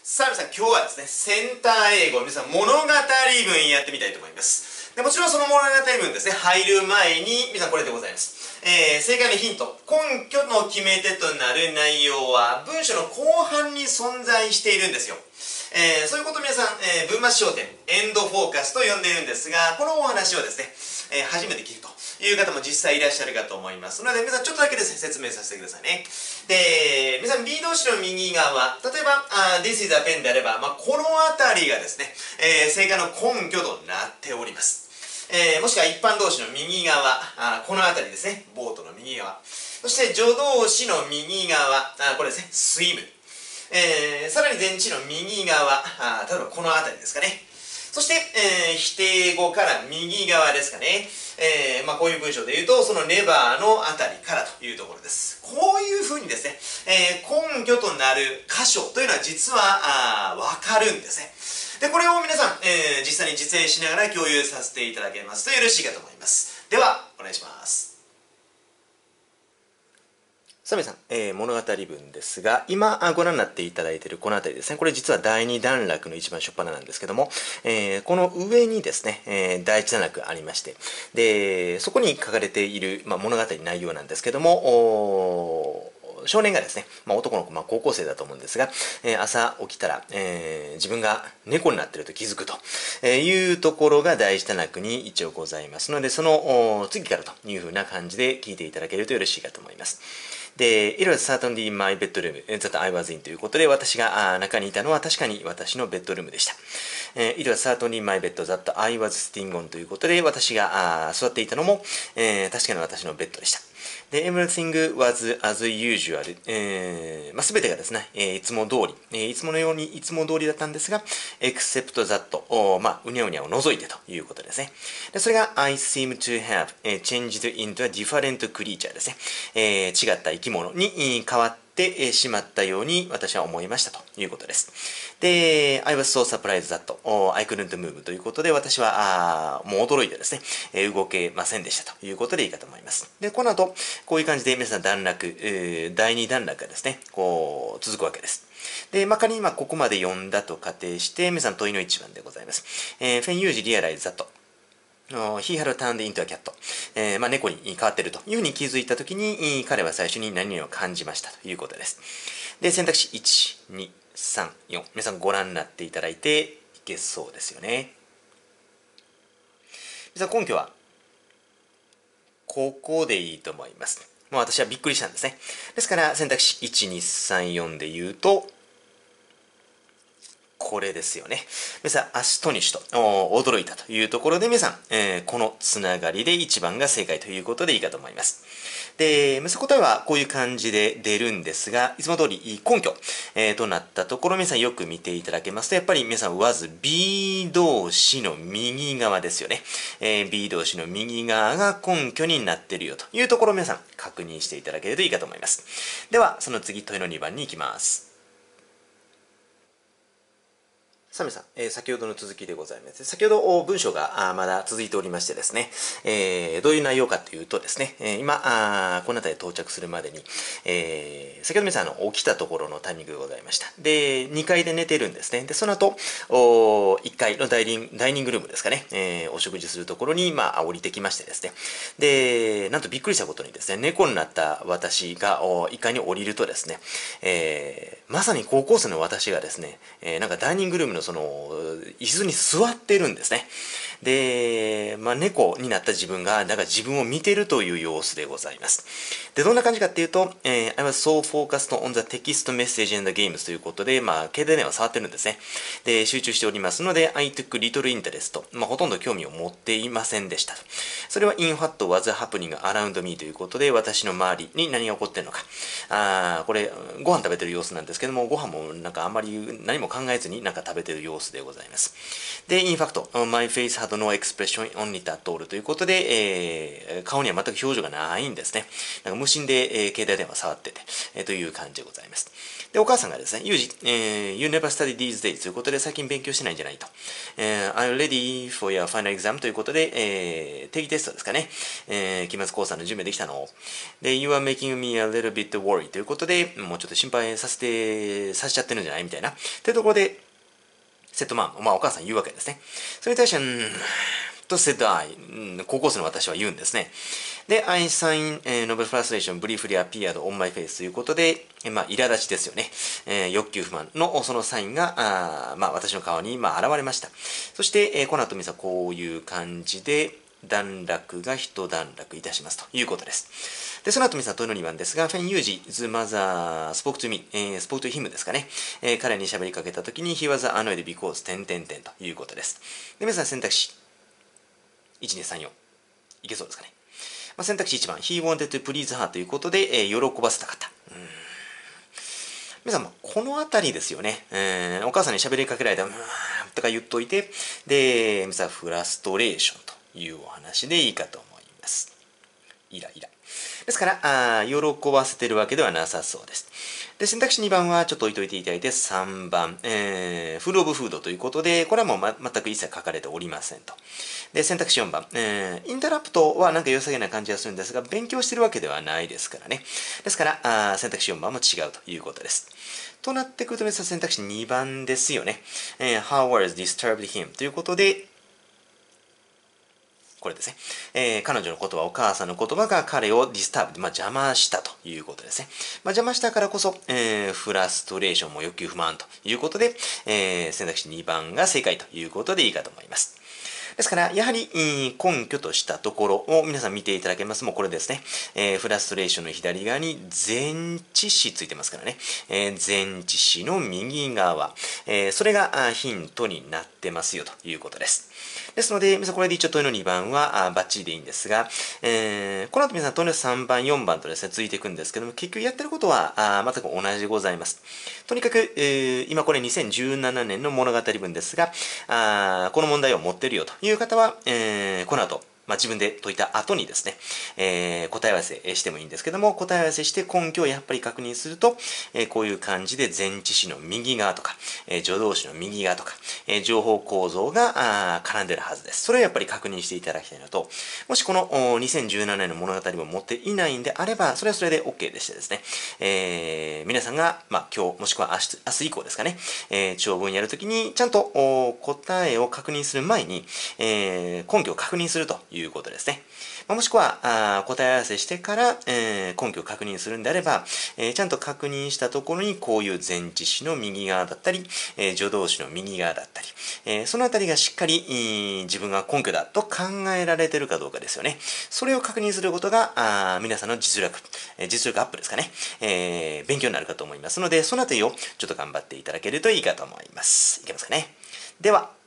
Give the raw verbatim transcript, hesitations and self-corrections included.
さあ皆さん、今日はですね、センター英語、皆さん物語文やってみたいと思います。でもちろんその物語文ですね、入る前に、皆さんこれでございます。えー、正解のヒント、根拠の決め手となる内容は、文章の後半に存在しているんですよ。えー、そういうことを皆さん、えー、文末焦点、エンドフォーカスと呼んでいるんですが、このお話をですね、えー、初めて聞くという方も実際いらっしゃるかと思いますので、皆さんちょっとだけですね、説明させてくださいね。で、皆さん B 動詞の右側、例えば、uh, This is a pen であれば、まあ、この辺りがですね、えー、正解の根拠となっております。えー、もしくは一般動詞の右側、あこの辺りですね、ボートの右側。そして助動詞の右側、あこれですね、swim。えー、さらに前置の右側、あ例えばこの辺りですかね。そして、えー、否定語から右側ですかね。えー、まあこういう文章で言うと、そのネバーのあたりからというところです。こういうふうにですね、えー、根拠となる箇所というのは実は、あわかるんですね。で、これを皆さん、えー、実際に実演しながら共有させていただけますとよろしいかと思います。では、お願いします。さあ皆さん、えー、物語文ですが、今ご覧になっていただいているこの辺りですね、これ実はだいに段落の一番初っ端なんですけども、えー、この上にですね、えー、だいいち段落ありまして、で、そこに書かれている、まあ、物語内容なんですけども、少年がですね、まあ、男の子、まあ、高校生だと思うんですが、えー、朝起きたら、えー、自分が猫になっていると気づくというところがだいいち段落に一応ございますので、その次からというふうな感じで聞いていただけるとよろしいかと思います。で、It was certainly my bedroom that I was in ということで、私が中にいたのは確かに私のベッドルームでした。It was certainly my bed that I was sitting on ということで、私が座っていたのも、えー、確かに私のベッドでした。で、everything was as usual、えーまあ、全てがですね、えー、いつも通り、えー、いつものようにいつも通りだったんですが、except that、まあ、うにゃうにゃを除いてということですね。で、それが I seem to have、えー、changed into a different creature ですね。えー、違った生き物に変わってしまったように私は思いましたということです。で、I was so surprised that I couldn't move ということで、私はあもう驚いてですね、動けませんでしたということでいいかと思います。で、この後、こういう感じで皆さん段落、えー、だいに段落がですね、こう続くわけです。で、まあ、仮に今ここまで読んだと仮定して、皆さん問いのいちばんでございます。えー、When you realize that He had turned into a cat、えーまあ、猫に変わっているというふうに気づいたときに、彼は最初に何を感じましたということです。で、選択肢いち、に、さん、よん。皆さんご覧になっていただいていけそうですよね。皆さん根拠は、ここでいいと思います。もう私はびっくりしたんですね。ですから選択肢いち、に、さん、よんで言うと、これですよね。皆さん、アストニッシュと驚いたというところで、皆さん、えー、このつながりでいちばんが正解ということでいいかと思います。で、皆さん答えはこういう感じで出るんですが、いつも通り根拠、えー、となったところ、皆さんよく見ていただけますと、やっぱり皆さん、まず B 動詞の右側ですよね。えー、B 動詞の右側が根拠になっているよというところを皆さん確認していただけるといいかと思います。では、その次、問いのにばんに行きます。さあ皆さん、えー、先ほどの続きでございます。先ほど文章がまだ続いておりましてですね、えー、どういう内容かというとですね、えー、今あ、この辺り到着するまでに、えー、先ほど皆さんの起きたところのタイミングがございました。で、にかいで寝てるんですね。で、その後、おいっかいのダイニング、ダイニングルームですかね、えー、お食事するところに、まあ、降りてきましてですね。で、なんとびっくりしたことにですね、猫になった私がいっかいに降りるとですね、えー、まさに高校生の私がですね、えー、なんかダイニングルームのその椅子に座っているんですね。で、まあ、猫になった自分がなんか自分を見ているという様子でございます。で、どんな感じかっていうと、えー、I was so focused on the text message and the games ということで、まあ、携帯電話触ってるんですね。で、集中しておりますので、I took little interest、まあ、ほとんど興味を持っていませんでした。それは in what was happening around me ということで、私の周りに何が起こっているのか。あこれ、ご飯食べてる様子なんですけども、ご飯もなんかあんまり何も考えずになんか食べてる様子でございます。で、in fact, my face had had no expression on it at all ということで、えー、顔には全く表情がないんですね。なんか無心で、えー、携帯電話触ってて、えー、という感じでございます。で、お母さんがですね、ユージ、えー、You never study these days ということで、最近勉強してないんじゃないと。えー、I'm ready for your final exam ということで、えー、定期テストですかね。えー、期末考査の準備できたので、You are making me a little bit worried ということで、もうちょっと心配させて、させちゃってるんじゃないみたいな。というところで、セットマン、まあお母さん言うわけですね。それに対して、うん、と said I、うん、高校生の私は言うんですね。で、I sign、えー、novel frustration briefly appeared on my face ということで、えー、まあ、苛立ちですよね。えー、欲求不満のそのサインが、あまあ、私の顔に、まあ、現れました。そして、えー、この後、みさこういう感じで、段落が一段落いたしますということです。で、その後、みさん、問いのにばんですが、フェン・ユージ、ズ・マザー、スポーク・トゥ・ミ、えー、スポーク・トゥ・ヒムですかね。えー、彼に喋りかけたときに、He was annoyed because 点々点ということです。で、皆さん、選択肢、いち、に、さん、よん。いけそうですかね。まあ、選択肢いちばん、He wanted to please her ということで、えー、喜ばせたかった。うん、皆さん、このあたりですよね。えー、お母さんに喋りかけられた、うーんとか言っといて、で、皆さん、フラストレーションというお話でいいかと思います。イライラ。ですから、あ喜ばせてるわけではなさそうです。で、選択肢にばんはちょっと置いといていただいて、さんばん、えー、フードオブフードということで、これはもう、ま、全く一切書かれておりませんと。で、選択肢よんばん、えー、インタラプトはなんか良さげな感じがするんですが、勉強してるわけではないですからね。ですから、あ選択肢よんばんも違うということです。となってくると、皆さん選択肢にばんですよね。えー、How words disturbed him ということで、これですね。えー、彼女の言葉、お母さんの言葉が彼をディスターブ、まあ、邪魔したということですね。まあ、邪魔したからこそ、えー、フラストレーションも欲求不満ということで、えー、選択肢にばんが正解ということでいいかと思います。ですから、やはり根拠としたところを皆さん見ていただけます。もうこれですね。えー、フラストレーションの左側に前置詞ついてますからね。えー、前置詞の右側。えー、それがヒントになってますよということです。ですので、皆さんこれで一応問いのにばんはあバッチリでいいんですが、えー、この後皆さん問いのさんばん、よんばんとですね、続いていくんですけども、結局やってることはあ全く同じでございます。とにかく、えー、今これにせんじゅうななねんの物語文ですが、あこの問題を持ってるよという方は、えー、この後、まあ、自分で解いた後にですね、えー、答え合わせしてもいいんですけども、答え合わせして根拠をやっぱり確認すると、えー、こういう感じで前置詞の右側とか、えー、助動詞の右側とか、えー、情報構造があ絡んでるはずです。それをやっぱり確認していただきたいのと、もしこのにせんじゅうななねんの物語も持っていないんであれば、それはそれで OK でしてですね、えー、皆さんが、まあ、今日もしくは明日、明日以降ですかね、えー、長文やるときに、ちゃんと答えを確認する前に、えー、根拠を確認するといういうことですね。もしくはあ答え合わせしてから、えー、根拠を確認するんであれば、えー、ちゃんと確認したところにこういう前置詞の右側だったり、えー、助動詞の右側だったり、えー、そのあたりがしっかり、えー、自分が根拠だと考えられているかどうかですよね。それを確認することがあ皆さんの実力、えー、実力アップですかね、えー、勉強になるかと思いますので、そのあたりをちょっと頑張っていただけるといいかと思います。いけますかね。では、